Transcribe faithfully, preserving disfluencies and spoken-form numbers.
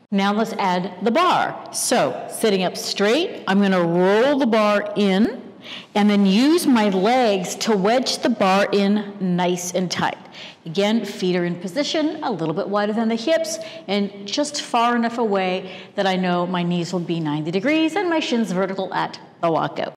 Now let's add the bar. So sitting up straight, I'm going to roll the bar in and then use my legs to wedge the bar in nice and tight. Again, feet are in position, a little bit wider than the hips, and just far enough away that I know my knees will be ninety degrees and my shins vertical at the lockout.